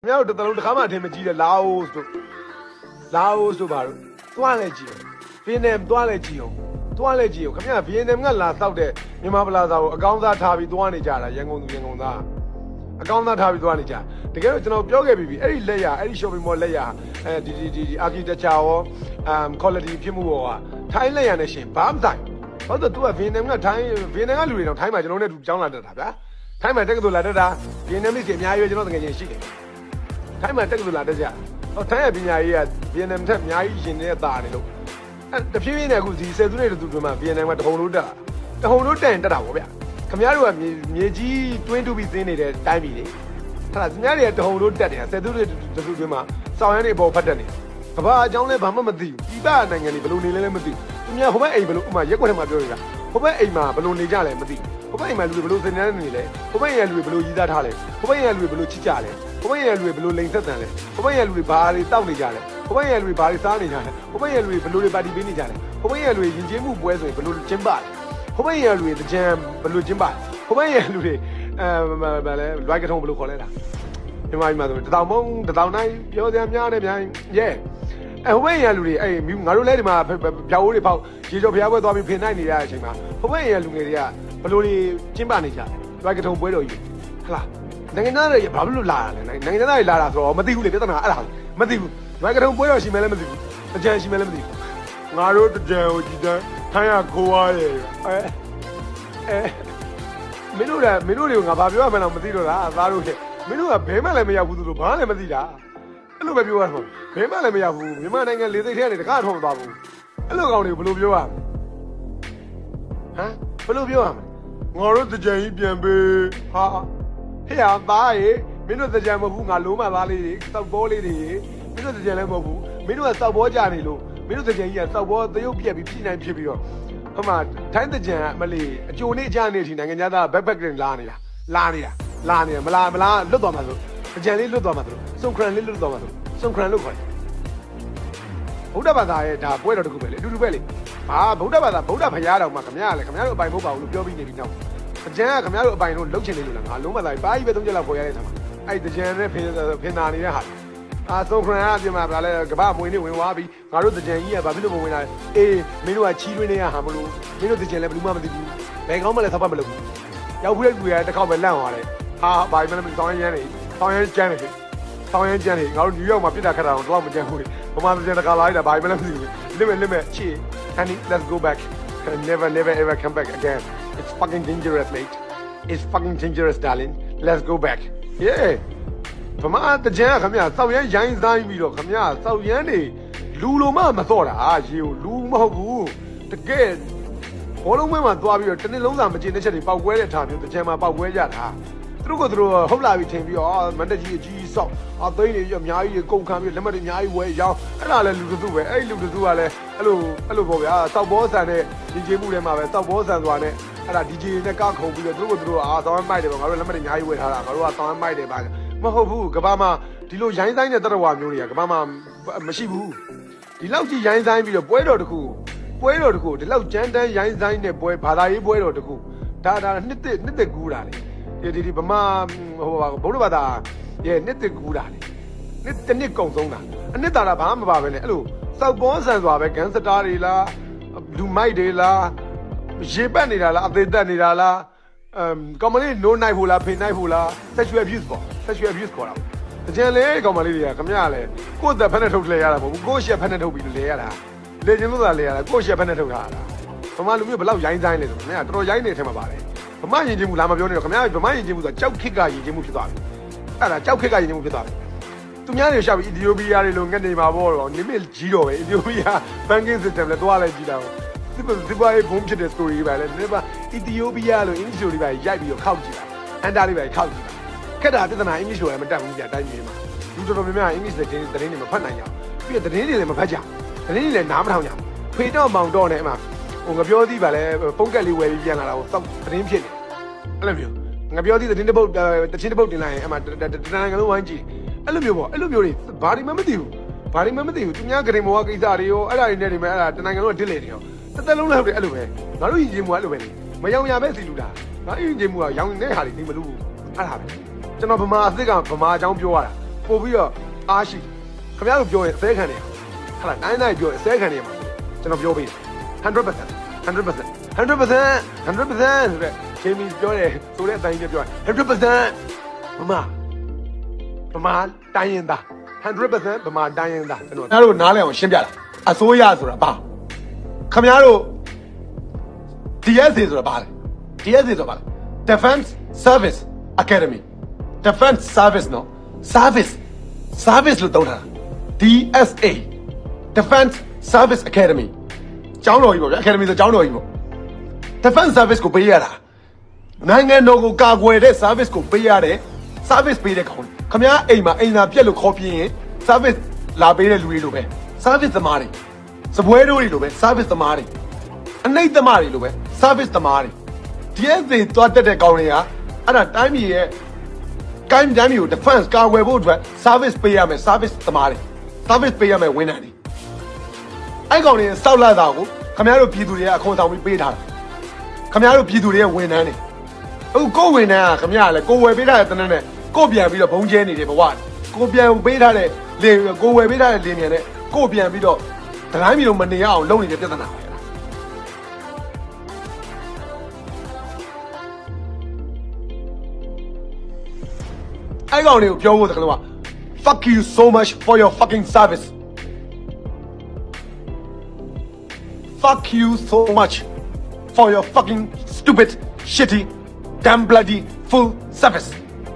မြောက်တလုံးတစ်ခါမှအထင်မကြီးတဲ့လာအိုဆိုပါတော့သွားလဲကြည့်ဗီယက်နမ်သွားလဲကြည့်အောင်ခင်ဗျာဗီယက်နမ်ကလာတောက်တဲ့မြန်မာပလာဇာကိုအကောင်းစားထားပြီးသွားနေကြတာရန်ကုန်သားအကောင်းသားထားပြီးသွားနေကြတကယ်တော့ကျွန်တော်ပြောခဲ့ပြီးအဲ့ဒီလက်ရအဲ့ဒီ shopping mall လက်ရဒီ architecture ရောquality ဖြစ်မှုရောထိုင်းလက်ရနဲ့ရှင်ဘာမှမဆိုင်ဟုတ်တော့ तू ကဗီယက်နမ်ကဗီယက်နမ်ကလူတွေတော့ထိုင်းမှာကျွန်တော်နဲ့တူကြောင်းလာတတ်တာဗျာထိုင်းမှာတက်ကတူလာတတ်တာဗီယက်နမ်ပြည်အများကြီးကျွန်တော်တကယ်ချင်းရှိတယ်ထိုင်းမှာတက်ကတူလာတတ်ကြဟောထိုင်းရဲ့ပညာရေးကဗီယက်နမ်ထက်အများကြီးရှင်နေတာတာနေလို့တဖြည်းဖြည်းနဲ့အခုဒီ10စုနှစ်တူမှာဗီယက်နမ်ကတဟုန်လို့တက်တာပေါ့ဗျာခင်ဗျားတို့ကမြေကြီးတွင်းတူပြီးသင်းနေတဲ့တိုင်းပြည်လေဟာခင်ဗျားတွေကတဟုန်လို့တက်တယ်10စုနှစ်တူတွင်းမှာစောင်းရမ်းတွေပေါ်ဖတ်တက်နေကဘာအကြောင်းလဲဘာမှမသိဘူးပြည်ပနိုင်ငံတွေဘယ်လိုနေလဲလည်းမသိဘူးသူများဟိုဘက်အိမ်ဘယ်လိုဥမာရက်ွက်ထဲမှာပြောနေတာဟိုဘက်အိမ်မှာဘယ်လိုနေကြလဲမသိဘူးဟိုဘက်အိမ်မှာလူတွေဘယ်လိုစနေနေလဲဟိုဘက်အိမ်ကလူတွေဘယ်လိုရည်သားထားလဲဟိုဘက်အိမ်ကလူတွေဘယ်လိုချစ်ကြလဲဟိုဘက်အိမ်ကလူတွေဘယ်လိုလိန်ဆက်တန်လဲဟိုဘက်အိမ်ကလူတွေဘာတွေတောက်နေကြလဲဟိုဘက်အိမ်ကလူတွေဘာတွေစားနေကြလဲဟိုဘက်အိမ်ကလူတွေဘယ်လိုတွေပါတီပေးနေကြလဲဟိုဘက်အိမ်ကလူတွေယဉ်ကျေးမှုပွဲဆိုရင်ဘယ်လိုကျင်းပလဲဟိုဘက်အိမ်ကလူတွေတကြံဘယ်လိုကျင်းပလဲဟိုဘက်အိမ်ကလူတွေဗာလဲလွိုက်ကထုံးဘယ်လိုခေါ်လဲတာမြန်မာပြည်မှာဆိုတတောင်တိုင်းပြောစရာများနေပြန်ရဲဟိုဘက်အိမ်ကလူတွေငါတို့လဲဒီမှာဖြောက်အိုးတွေပေါက်ရေကျော်ဖျားပွဲသွားပြီးဖင်နိုင်နေတဲ့အချိန်မှာဟိုဘက်အိမ်ကလူငယ်တွေကဘယ်လိုတွေကျင်းပနေကြလဲလွိုက်ကထုံးပွဲတော်ကြီးဟလားနိုင်ငံသားတွေဘာလို့လာတာလဲနိုင်ငံသားတွေလာတာဆိုတော့မသိဘူးလေပြဿနာအဲ့ဒါမသိဘူးလွိုက်ကထုံးပွဲတော်ရှိမယ်လည်းမသိဘူးအကြံရှိမယ်လည်းမသိဘူးငါတို့တကြံကိုကြည်တန်းထိုင်းရခိုးရရဲ့မင်းတို့တွေကိုငါဘာပြောရမလဲမသိတော့လားသားတို့ရဲ့မင်းတို့ကဘဲမှလည်းမရောက်ဘူးသူတို့ဘာလည်းမသိတာအဲ့လိုပဲပြောရမှာဘဲမှလည်းမရောက်ဘူးမြန်မာနိုင်ငံလေသိထဲကနေတကားထော်မသွားဘူးအဲ့လိုကောင်တွေကိုဘယ်လိုပြောရမလဲဘယ်လိုပြောရမလဲငါတို့တကြံကြီးပြန်ပေးဟာဟဲ့ဟာသားရေမင်းတို့တကြံမဟုတ်ဘူးငါလုံးမသားလေးတွေစောက်ဘောလေးတွေမင်းတို့တကြံလည်းမဟုတ်ဘူးမင်းတို့ကစောက်ဘောကြနေလို့မင်းတို့တကြံကြီးကစောက်ဘောသရုပ်ပြက်ပြီးပြည်နိုင်ဖြစ်ပြီးတော့ဟိုမှာထိုင်းတကြံမလေးအကျိုးနေအကြနေအထိနိုင်ငံသား backpack တွေလာနေတာမလားလွတ်သွားမှာဆိုတကြံလေးလွတ်သွားမှာဆိုစုံခရန်လေးလွတ်သွားမှာဆိုစုံခရန်လို့ခေါ်တယ်ဗုဒ္ဓဘာသာရဲ့ဒါပွဲတော်တစ်ခုပဲလေအတူတူပဲလေဟာဗုဒ္ဓဘာသာဗုဒ္ဓဘုရားတော်မှာခင်ဗျားတို့အပိုင်မဟုတ်ပါဘူးလို့ပြောပြီးနေပြီနောက်တကြံကခင်ဗျားတို့အပိုင်လို့လှုပ်ချင်နေလို့လားငါလုံးမသားပါကြီးပဲ3ချက်လောက်ခေါ်ရတဲ့ဆံမှာအဲ့တကြံနဲ့ဖင်နာနေတဲ့ဟာစုံခရန်အပြင်မှာဗာလဲကဘာမွေနေဝင်သွားပြီးငါတို့တကြံကြီးကဘာဖြစ်လို့မဝင်လာလဲအေးမင်းတို့ကချီးတွင်းနေရဟာမလို့မင်းတို့တကြံလည်းဘယ်သူမှမသိဘူးဘယ်ကောင်းမှလည်းသတ်မှတ်မလုပ်ဘူးရောက်ဘူးတဲ့လူရတစ်ခေါက်ပဲလန့်သွားတယ်ဟာဘာမှမတောင်းရမ်းနေတောင်းရမ်းကြမ်းနေငါတို့နယူးယောက်မှာပြစ်တာခတ်တာတော့မကြမ်းဘူးလေဘာမှမကြမ်းတခါလာလိုက်တာဘာမှလည်းမသိဘူးလစ်ချီ honey let's go back never ever come back again it's fucking dangerous mate it's fucking dangerous darling let's go back yeah ဗမာတကြံခင်ဗျာစောက်ရမ်းရိုင်းဆိုင်ပြီးတော့ခင်ဗျာစောက်ရမ်းနေလူလိုမှမစော့တာရေကိုလူမဟုတ်ဘူးတကယ်ဘောလုံးပွဲမှာသွားပြီးတော့တနစ်လုံးစာမကျင်တဲ့ချက်တွေပောက်ကွဲတဲ့ထားမျိုးတကြံမှာပောက်ကွဲကြတာသူတို့ဟုတ်လာပြီးထင်ပြီးတော့မန္တကြီးအကြီးစောက်သိန်းတွေအများကြီးကုန်ခံပြီးလက်မတွေအများကြီးဝဲရောင်းအဲ့ဒါလည်းလူတစုပဲအဲ့လူတစုကလည်းအဲ့လိုပေါ့ဗျာစောက်ဘောဆန်နဲ့ဒီကျေးမှုထဲမှာပဲစောက်ဘောဆန်သွားနဲ့အဲ့ဒါ DJ နဲ့ကခုံပြီးတော့သူတို့ဆောင်းမိုက်တယ်ပေါ့ငါတို့လက်မတွေအများကြီးဝဲထားတာငါတို့ကဆောင်းမိုက်တယ်ပါမဟုတ်ဘူးကဘာမှာဒီလိုရိုင်းဆိုင်တဲ့တရဝါမျိုးတွေကကဘာမှာမရှိဘူးဒီလောက်ကြီးရိုင်းဆိုင်ပြီးတော့ပွဲတော်တစ်ခုဒီလောက်ကြမ်းတမ်းရိုင်းဆိုင်တဲ့ပွဲဘာသာရေးပွဲတော်တစ်ခုဒါနှစ်သက်ကူးတာလေဒီဗမာဗုဒ္ဓဘာသာရဲ့နှစ်သက်ကူးတာလေတစ်နှစ်ကုန်ဆုံးတာအနှစ်သာရဘာမှမပါပဲလေအဲ့လိုစောက်ပေါ်ဆန်စွာပဲဂန်စတာတွေလားလူမိုက်တွေလားရေပတ်နေတာလားအသေးသက်နေတာလားကောင်မလေးနိုးနိုင်ဖို့လားဖိနိုင်ဖို့လား sexual abuse ခေါ်တာတကြံလေကောင်မလေးတွေကခမရလဲကိုယ့်သက်ဖက်နဲ့ထုတ်လဲရတာမဟုတ်ဘူးကိုယ့်ရှက်ဖက်နဲ့ထုတ်ပြီးလဲရတာလေချင်းလို့သာလဲရတာကိုယ့်ရှက်ဖက်နဲ့ထုတ်ထားတာဗမာလူမျိုးဘယ်လောက်ရိုင်းဆိုင်လဲဆိုခင်ဗျာတော်တော်ရိုင်းနေထဲမှာပါတယ်ဗမာယဉ်ကျေးမှုလာမပြောနဲ့တော့ခင်ဗျာဗမာယဉ်ကျေးမှုဆိုတာကြောက်ခစ်ကယဉ်ကျေးမှုဖြစ်သွားပြီအဲ့ဒါကြောက်ခစ်ကယဉ်ကျေးမှုဖြစ်သွားပြီသူများတွေရှာပြီးအီသီယိုးပီးယားတွေလိုငက်နေမှာပေါ့တော့နိမစ်ကြီးတော့ပဲအီသီယိုးပီးယား banking system လဲသွားလဲကြည့်တာဒီဘာဘုံဖြစ်တဲ့ story ပဲလေဒီဘာအီသီယိုးပီးယားလို English လိုတွေပဲရိုက်ပြီးတော့ခောက်ကြည့်တာအန်တာလေးပဲခောက်ကြည့်တာခက်တာပြဿနာ English လိုလည်းမတက်ဘူးကြာတိုင်းပြည်မှာလူတော်တော်များများ English သတင်းတွေမဖတ်နိုင်ကြဘူးပြီးတော့သတင်းတွေလည်းမဖတ်ကြသတင်းတွေလည်းနားမထောင်ကြဘူးဖေတော့မောင်တော့နဲ့အမှငါပြောသေးပါလေပုံကက်လေးဝယ်ပြီးပြန်လာတာကိုစောက်သတင်းဖြစ်နေအဲ့လိုမျိုးငါပြောသေးသတင်းတစ်ပုတ်တင်လိုက်ရင်အမှတနိုင်ငံလုံးဝိုင်းကြည့်အဲ့လိုမျိုးပေါ့အဲ့လိုမျိုးတွေဘာတွေမှမသိဘူးသူများဂရိမောကိစ္စတွေရောအဲ့ဒါတွေနဲ့တွေမဲ့အဲ့ဒါတနိုင်ငံလုံးကတစ်လေတွေရောတစ်သက်လုံးလည်းဟုတ်တယ်အဲ့လိုပဲငါတို့ယဉ်ကျေးမှုကအဲ့လိုပဲလေမယောင်ရပဲစီလူတာငါယဉ်ကျေးမှုကရောင်နေတဲ့ဟာတွေဒီမလို့ဘူးအဲ့ဒါပဲကျွန်တော်ဗမာအစ်စ်ကဗမာအကြောင်းပြောရတာပို့ပြီးတော့အားရှိခင်ဗျားတို့ပြောရင်အစဲခံနေဟာလားနိုင်ပြောရင်အစဲခံနေမှာကျွန်တော်ပြောပေးတယ် 100% ဆိုတဲ့ဂျေမီပြောတယ်ဆိုတဲ့အတိုင်းပြော100% ဗမာတိုင်းရင်သား 100% ဗမာတိုင်းရင်သားကျွန်တော်တို့နားလည်အောင်ရှင်းပြတာအစိုးရဆိုတာဘာခင်ဗျားတို့ DSA ဆိုတာဘာလဲ DSA ဆိုတာဘာလဲ Defense Service Academy Defense Service နော် Service လို့တောင်းထားတာ DSA Defense Service Academy ကျောင်းတော်ကြီးပေါ့ဗျာ Academy ဆိုကျောင်းတော်ကြီးပေါ့ Defense Service ကိုပေးရတာနိုင်ငံတော်ကိုကာကွယ်တဲ့ service ကိုပေးရတယ် service ပေးတဲ့ကောင်ခင်ဗျားအိမ်မှာအိမ်သာပြက်လို့ခေါ်ပြင်းရင် service လာပေးတဲ့လူတွေလိုပဲ service သမားတွေစပွဲတို့တွေလိုပဲ service သမားတွေအနှိမ့်သမားတွေလိုပဲ service သမားတွေ DSA သွားတက်တဲ့ကောင်တွေကအဲ့ဒါတိုင်းပြည်ရဲ့ကိုင်းတိုင်းပြည်ကို defense ကာကွယ်ဖို့အတွက် service ပေးရမယ် service သမားတွေ service ပေးရမယ်ဝန်ထမ်းတွေအဲ့ကောင်တွေစောက်လာတာကိုခင်ဗျားတို့ပြည်သူတွေကအခွန်ဆောင်ပြီးပေးထားတာခင်ဗျားတို့ပြည်သူတွေရဲ့ဝန်ထမ်းတွေအခုကိုဝန်ထမ်းကခင်ဗျားလည်းကိုဝယ်ပေးထားတဲ့တနက်နဲ့ကိုပြန်ပြီးတော့ဘုံကျဲနေတယ်ဘဝကိုပြန်ပေးထားတဲ့လေကိုဝယ်ပေးထားတဲ့လင်းမြန်နဲ့ကိုပြန်ပြီးတော့တတိုင်းမျိုးမနေရအောင်လုပ်နေတဲ့ပြဿနာပဲအဲ့ကောင်တွေကိုပြောဖို့တကယ်လို့ fuck you so much for your fucking service fuck you so much for your fucking stupid shitty damn bloody full service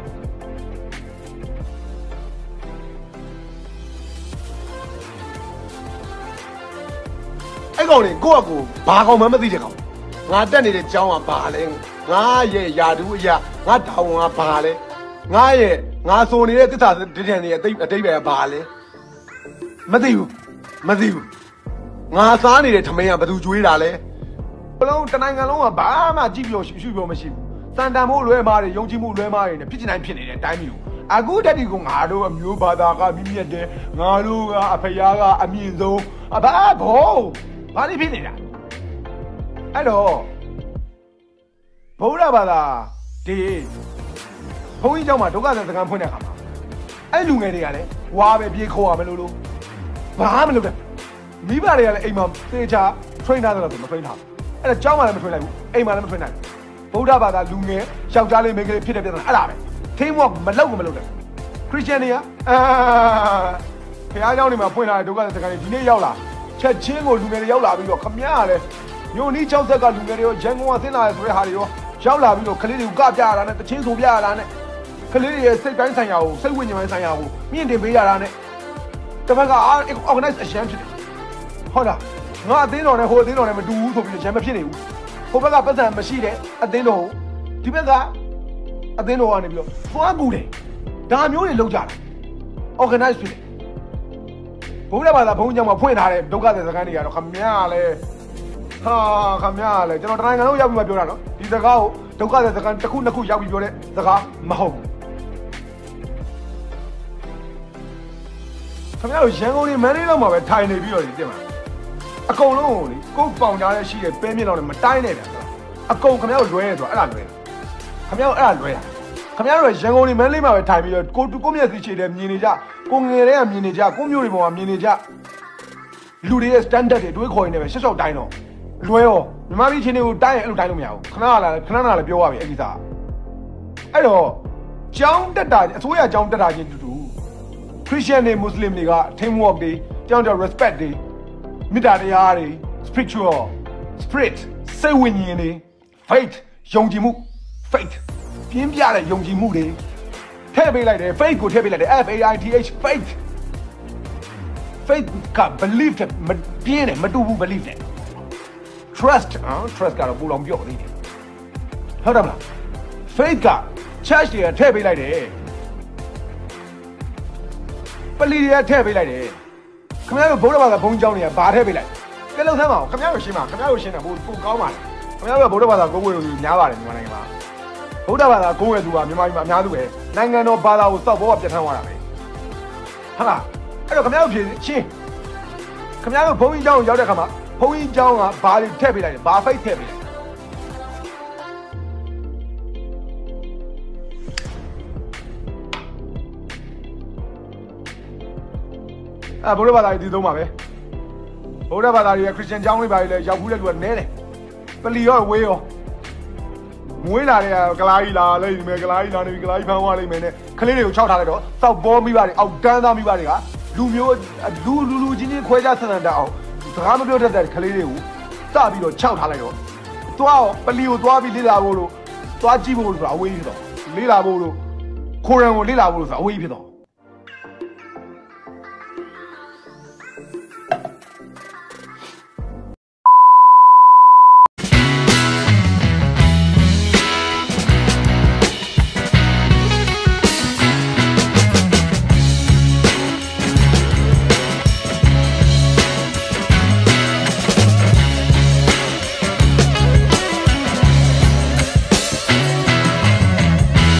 အဲ့ကောင်တွေကိုယ့်အကူဘာကောင်မှမသိတဲ့ကောင်ငါတက်နေတဲ့ကျောင်းကဘာလဲငါရဲ့ယာတူအရာငါတောင်းကဘာလဲငါဆိုနေတဲ့တစ္ဆာတည်တယ်နေအတိတ်ပဲဘာလဲမသိဘူးငါစားနေတဲ့ထမင်းကဘယ်သူကျွေးတာလဲဘလုံးတနိုင်ငံလုံးကဘာမှကြည့်ပြောရှုပြောမရှိဘူးစန်တန်မို့လွဲမားတွေယုံကြည်မှုလွဲမားတွေနဲ့ဖြစ်ချင်တိုင်းဖြစ်နေတဲ့အတိုင်းမျိုးအခုတက်ဒီကငါတို့အမျိုးဘာသာကမိမြတ်တယ်ငါတို့ကအဖေယားကအမြင့်ဆုံးဘာဘောဘာလို့ဖြစ်နေတာအဲ့တော့ဗုဒ္ဓဘာသာဒီဘုန်းကြီးเจ้าမှာဒုက္ခသည်စခန်းဖွင့်တဲ့အခါမှာအဲ့လူငယ်တွေကလည်းဝါပဲပြေးခေါ်ရမယ်လို့ဘာမှမလုပ်တဲ့မိဘတွေကလည်းအိမ်မှာသေချာ train ထားတယ်လို့မ train ထားဘူးအဲ့ဒါเจ้าမှလည်းမ train လိုက်ဘူးအိမ်မှာလည်းမ train နိုင်ဘူးဗုဒ္ဓဘာသာလူငယ်ယောက်ျားလေးမိန်းကလေးဖြစ်တဲ့ပြဿနာအဲ့ဒါပဲ teamwork မလုပ်တဲ့ Christian တွေကဖခင်เจ้าနေမှာဖွင့်လာတဲ့ဒုက္ခသည်စခန်းတွေဒီနေ့ရောက်လာချက်ချင်းကိုလူငယ်တွေရောက်လာပြီးတော့ခမရလည်းညိုနီး6ဆက်ကလူငယ်တွေရောရန်ကုန်ကဆင်းလာတဲ့ဆိုတဲ့ဟာတွေရောရောက်လာပြီးတော့ကလေးတွေကိုကပြရတာနဲ့တချင်းဆိုပြရတာနဲ့ကလေးတွေရဲ့စိတ်တိုင်းဆိုင်ရာကိုစိတ်ဝိညာဉ်ပိုင်းဆိုင်ရာကိုမြင့်တင်ပေးရတာနဲ့တစ်ဖက်က organize အရန်ဖြစ်တယ်ဟုတ်လားငါအသင်းတော်နဲ့ဟိုအသင်းတော်နဲ့မတူဘူးဆိုပြီးရန်မဖြစ်နေဘူးဟိုဘက်ကပတ်စံမရှိတဲ့အသင်းတော်ဒီဘက်ကအသင်းတော်ကနေပြီးတော့သွားကူတယ်ဒါမျိုးတွေလုပ်ကြတာ organize ဖြစ်တယ်ဘုရားဘာသာဘုန်းကြီးကျောင်းမှာဖွင့်ထားတဲ့ဒုက္ခသည်စခန်းတွေကတော့ခမရလဲကျွန်တော်တနိုင်ငံလုံးရောက်ပြီးမှပြောတာနော်ဒီစကားကိုဒုက္ခသည်စခန်းတစ်ခုနှစ်ခုရောက်ပြီးပြောတဲ့စကားမဟုတ်ဘူးခမရတို့ရန်ကုန်နေမန္တလေးလောက်မှာပဲထိုင်နေပြီးတော့ဒီတင်မှာအကုန်လုံးကိုလေကိုယ်ပေါင်ကြားရရှိတဲ့ပဲမြင့်လောက်နဲ့မတိုင်းနဲ့ဗျာအကုန်ခမရတို့လွဲနေဆိုတာအဲ့ဒါလွဲခမရတို့အဲ့ဒါလွဲတာခမရတို့ရန်ကုန်နေမန္တလေးမှာပဲထိုင်ပြီးတော့ကိုမျက်စိချေတဲ့မြင်နေကြကိုငယ်တဲ့ကမြင်နေကြကိုမျိုးတွေပေါ်မှာမြင်နေကြလူတွေရဲ့ standard တွေတွေးခေါ်နေတယ်ပဲရှေ့ရှောက်တိုင်းတော့လွဲရောမြန်မာပြည်ချင်းတွေကိုတိုင်းရင်အဲ့လိုတိုင်းလို့မရဘူးခဏလည်းပြောရပြီအဲ့ဒီစားအဲ့တော့ကျောင်းတက်တာအစိုးရကျောင်းတက်တာချင်းတူ Christian တွေ Muslim တွေက teamwork တွေကျောင်းကျောင်း respect တွေမေတ္တာတရားတွေ spiritual spirit စိတ်ဝိညာဉ်တွေ faith ယုံကြည်မှု faith ပြင်းပြတဲ့ယုံကြည်မှုတွေထည့်ပေးလိုက်တယ် faith ကိုထည့်ပေးလိုက်တယ် faith faith က belief တဲ့မပြင်းတယ်မတူဘူး belief တဲ့ trust ကတော့ပူလောင်ပြော့နေတယ်ဟုတ်တယ်မလား faith က church တွေကထည့်ပေးလိုက်တယ်ပလီတွေကထည့်ပေးလိုက်တယ်ခင်ဗျားတို့ဗုဒ္ဓဘာသာဘုန်းကြီးကျောင်းတွေကဘာထည့်ပေးလိုက်ကဲလောက်သမ်းပါဦးခင်ဗျားတို့ရှင်းပါခင်ဗျားတို့ရှင်းတယ်ပိုကောင်းပါလေခင်ဗျားတို့ဗုဒ္ဓဘာသာကိုးကွယ်လူများပါတယ်မြန်မာနိုင်ငံမှာဗုဒ္ဓဘာသာကိုးကွယ်သူကမြန်မာပြည်မှာအများစုပဲနိုင်ငံတော်ဘာသာကိုစောက်ဘောကပြတ်ထန်းသွားတာပဲဟုတ်လားအဲ့တော့ခင်ဗျားတို့ဖြေရှင်းခင်ဗျားတို့ဘုန်းကြီးကျောင်းကိုရောက်တဲ့ခါမှာဘုန်းကြီးကျောင်းကဘာတွေထည့်ပေးလိုက်လဲဘာ faith ထည့်ပေးလိုက်ဗုဒ္ဓဘာသာကြီးဒီသုံးပါပဲဗုဒ္ဓဘာသာကြီးကခရစ်ယာန်ကျောင်းလေးပါလေရောက်ဘူးတဲ့လူကနဲတယ်ပလီရောဝေးရောမွေးလာတဲ့ကလာကြီးလာလိမ့်မယ်ကလာကြီးလာနေပြီကလာကြီးဖမ်းသွားလိမ့်မယ်နဲ့ကလေးတွေကိုခြောက်ထားလိုက်တော့စောက်ပေါ်မိပါတယ်အောက်တန်းသားမိပါတယ်ကလူမျိုးလူချင်းခွဲခြားဆန္ဒတက်အောင်စကားမပြောတတ်တဲ့ကလေးတွေကိုစပြီးတော့ခြောက်ထားလိုက်တော့သွားပလီကိုသွားပြီးလေ့လာဖို့လို့သွားကြည့်ဖို့လို့ဆိုတာအဝေးကြီးဖြစ်တော့လေ့လာဖို့လို့ခိုရန်ကိုလေ့လာဖို့လို့ဆိုတာအဝေးကြီးဖြစ်တော့